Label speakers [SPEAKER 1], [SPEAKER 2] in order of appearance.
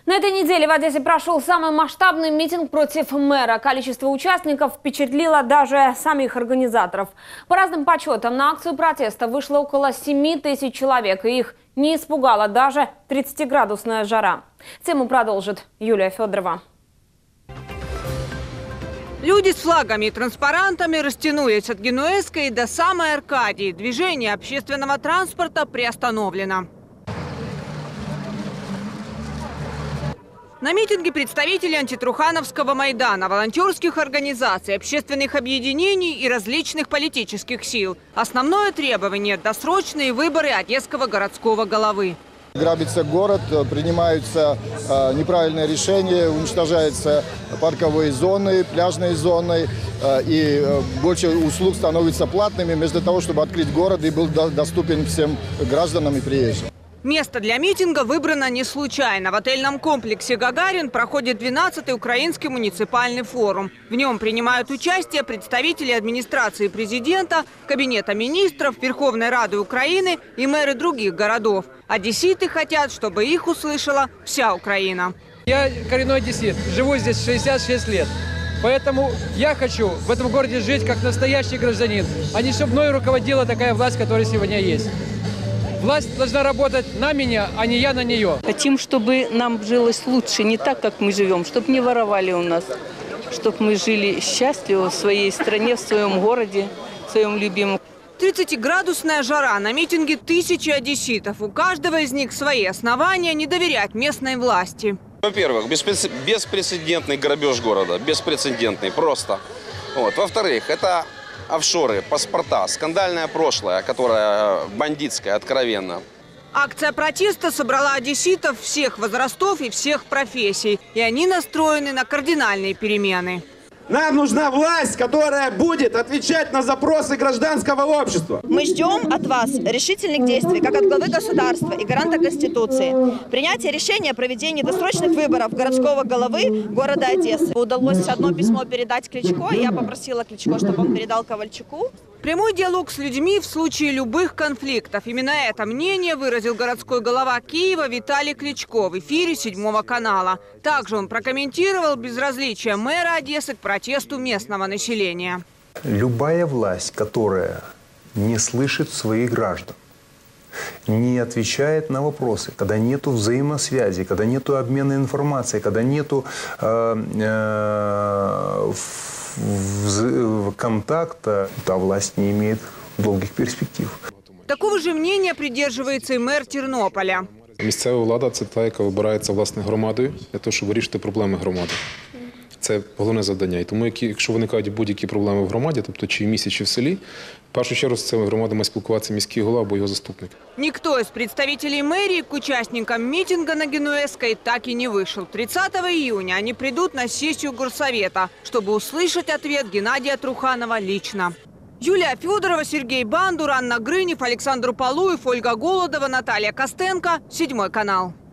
[SPEAKER 1] На этой неделе в Одессе прошел самый масштабный митинг против мэра. Количество участников впечатлило даже самих организаторов. По разным подсчетам, на акцию протеста вышло около 7 тысяч человек. И их не испугала даже 30-градусная жара. Тему продолжит Юлия Федорова.
[SPEAKER 2] Люди с флагами и транспарантами растянулись от Генуэзской до самой Аркадии. Движение общественного транспорта приостановлено. На митинге представители антитрухановского Майдана, волонтерских организаций, общественных объединений и различных политических сил. Основное требование – досрочные выборы одесского городского головы.
[SPEAKER 3] Грабится город, принимаются неправильные решения, уничтожаются парковые зоны, пляжные зоны, и больше услуг становятся платными, вместо того, чтобы открыть город и был доступен всем гражданам и приезжим.
[SPEAKER 2] Место для митинга выбрано не случайно. В отельном комплексе «Гагарин» проходит 12-й украинский муниципальный форум. В нем принимают участие представители администрации президента, Кабинета министров, Верховной Рады Украины и мэры других городов. Одесситы хотят, чтобы их услышала вся Украина.
[SPEAKER 4] Я коренной одессит, живу здесь 66 лет. Поэтому я хочу в этом городе жить как настоящий гражданин, а не чтобы мной руководила такая власть, которая сегодня есть. Власть должна работать на меня, а не я на нее.
[SPEAKER 5] Хотим, чтобы нам жилось лучше, не так, как мы живем, чтобы не воровали у нас, чтобы мы жили счастливо в своей стране, в своем городе, в своем любимом.
[SPEAKER 2] 30-градусная жара, на митинге тысячи одесситов. У каждого из них свои основания не доверять местной власти.
[SPEAKER 6] Во-первых, беспрецедентный грабеж города, беспрецедентный просто. Во-вторых, это офшоры, паспорта, скандальное прошлое, которое бандитское, откровенно.
[SPEAKER 2] Акция протеста собрала одесситов всех возрастов и всех профессий. И они настроены на кардинальные перемены.
[SPEAKER 7] Нам нужна власть, которая будет отвечать на запросы гражданского общества.
[SPEAKER 8] Мы ждем от вас решительных действий, как от главы государства и гаранта Конституции. Принятие решения о проведении досрочных выборов городского головы города Одессы. Удалось одно письмо передать Кличко. Я попросила Кличко, чтобы он передал Ковальчуку.
[SPEAKER 2] Прямой диалог с людьми в случае любых конфликтов. Именно это мнение выразил городской голова Киева Виталий Кличко в эфире 7 канала. Также он прокомментировал безразличие мэра Одессы к протесту местного населения.
[SPEAKER 9] Любая власть, которая не слышит своих граждан, не отвечает на вопросы, когда нет взаимосвязи, когда нет обмена информацией, когда нет контакта, та власть не имеет долгих перспектив.
[SPEAKER 2] Такого же мнения придерживается и мэр Тернополя.
[SPEAKER 10] Місцева влада – це та, яка вибирається власне громадою для того, щоб вирішити проблеми громади. Це головне завдання. І тому, якщо виникають будь-які проблеми в громаді, тобто чи в місті, чи в селі, в першу чергу з цими громадами має спілкуватися міський голова або його заступник.
[SPEAKER 2] Никто из представителей мэрии к участникам митинга на Генуэзской так и не вышел. 30 июня они придут на сессию горсовета, чтобы услышать ответ Геннадия Труханова лично. Юлия Федорова, Сергей Бандур, Анна Грынев, Александр Полуев, Ольга Голодова, Наталья Костенко. 7 канал.